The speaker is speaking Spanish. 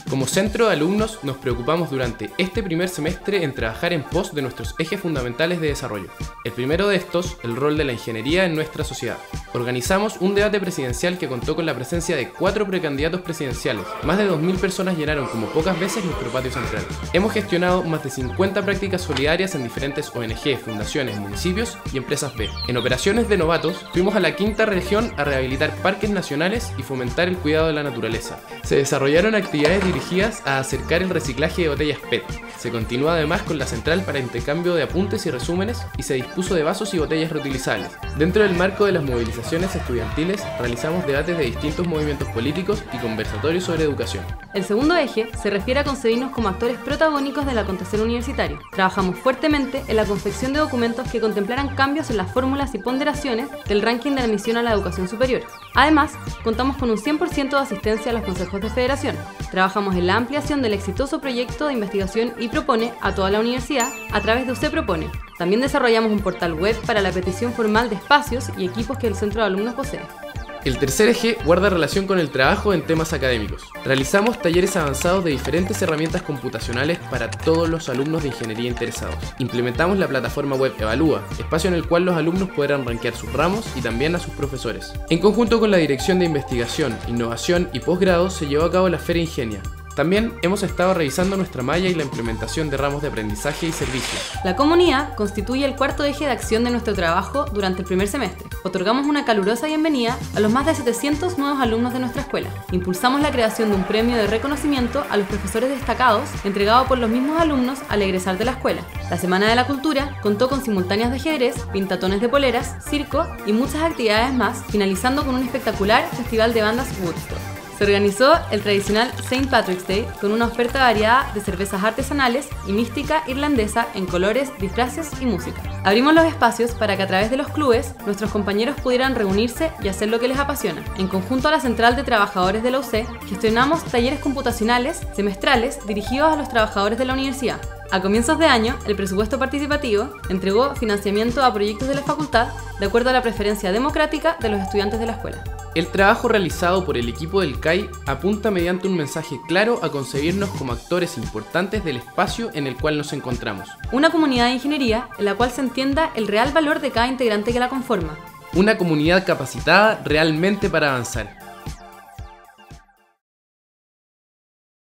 Como centro de alumnos nos preocupamos durante este primer semestre en trabajar en pos de nuestros ejes fundamentales de desarrollo. El primero de estos, el rol de la ingeniería en nuestra sociedad. Organizamos un debate presidencial que contó con la presencia de 4 precandidatos presidenciales. Más de 2000 personas llenaron como pocas veces nuestro patio central. Hemos gestionado más de 50 prácticas solidarias en diferentes ONG, fundaciones, municipios y empresas B. En operaciones de novatos, fuimos a la quinta región a rehabilitar parques nacionales y fomentar el cuidado de la naturaleza. Se desarrollaron actividades dirigidas a acercar el reciclaje de botellas PET. Se continúa además con la central para intercambio de apuntes y resúmenes y se dispuso de vasos y botellas reutilizables. Dentro del marco de las movilizaciones estudiantiles, realizamos debates de distintos movimientos políticos y conversatorios sobre educación. El segundo eje se refiere a concebirnos como actores protagónicos del acontecer universitario. Trabajamos fuertemente en la confección de documentos que contemplaran cambios en las fórmulas y ponderaciones del ranking de admisión a la educación superior. Además, contamos con un 100% de asistencia a los consejos de federación. Trabajamos en la ampliación del exitoso proyecto de investigación y propone a toda la universidad a través de UC Propone. También desarrollamos un portal web para la petición formal de espacios y equipos que el centro de alumnos posee. El tercer eje guarda relación con el trabajo en temas académicos. Realizamos talleres avanzados de diferentes herramientas computacionales para todos los alumnos de ingeniería interesados. Implementamos la plataforma web Evalúa, espacio en el cual los alumnos podrán rankear sus ramos y también a sus profesores. En conjunto con la Dirección de Investigación, Innovación y Posgrado se llevó a cabo la Feria Ingenia. También hemos estado revisando nuestra malla y la implementación de ramos de aprendizaje y servicios. La comunidad constituye el cuarto eje de acción de nuestro trabajo durante el primer semestre. Otorgamos una calurosa bienvenida a los más de 700 nuevos alumnos de nuestra escuela. Impulsamos la creación de un premio de reconocimiento a los profesores destacados entregado por los mismos alumnos al egresar de la escuela. La Semana de la Cultura contó con simultáneas de ajedrez, pintatones de poleras, circo y muchas actividades más, finalizando con un espectacular festival de bandas Woodstock. Se organizó el tradicional St. Patrick's Day con una oferta variada de cervezas artesanales y mística irlandesa en colores, disfraces y música. Abrimos los espacios para que a través de los clubes nuestros compañeros pudieran reunirse y hacer lo que les apasiona. En conjunto a la Central de Trabajadores de la UC, gestionamos talleres computacionales semestrales dirigidos a los trabajadores de la universidad. A comienzos de año, el presupuesto participativo entregó financiamiento a proyectos de la facultad de acuerdo a la preferencia democrática de los estudiantes de la escuela. El trabajo realizado por el equipo del CAI apunta mediante un mensaje claro a concebirnos como actores importantes del espacio en el cual nos encontramos. Una comunidad de ingeniería en la cual se entienda el real valor de cada integrante que la conforma. Una comunidad capacitada realmente para avanzar.